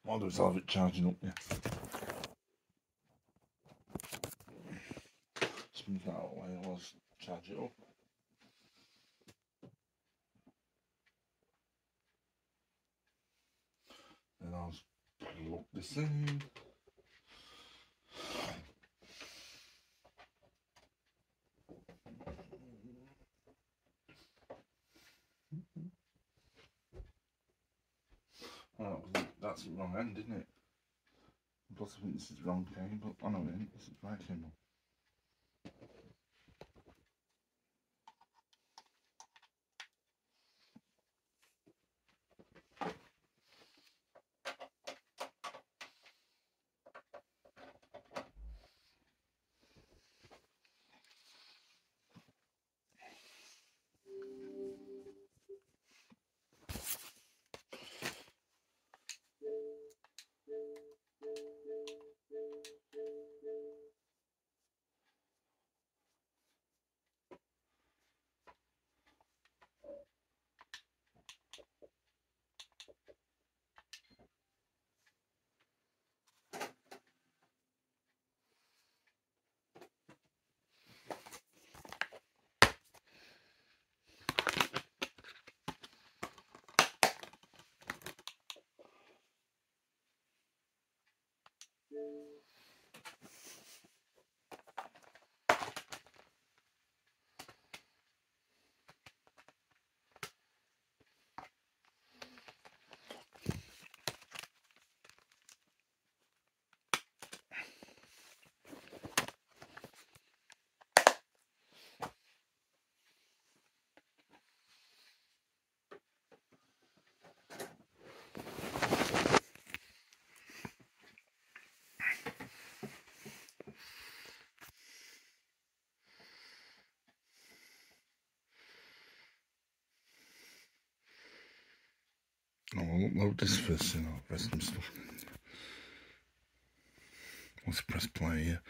I'll do is I'll have it charging up, yeah. Just move that out of the way, I'll charge it up. Then I'll plug this in. Oh, that's the wrong end, isn't it? Plus I think this is the wrong cable. Oh no, it isn't. This is the right cable. I'll upload this first and I'll press some stuff. Let's press play here.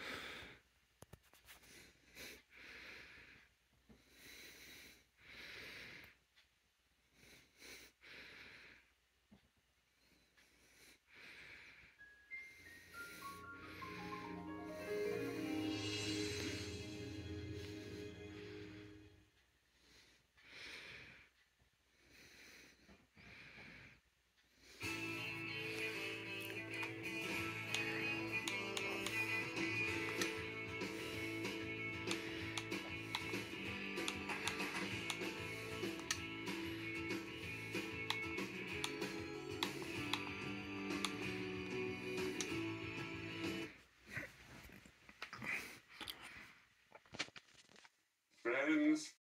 Friends.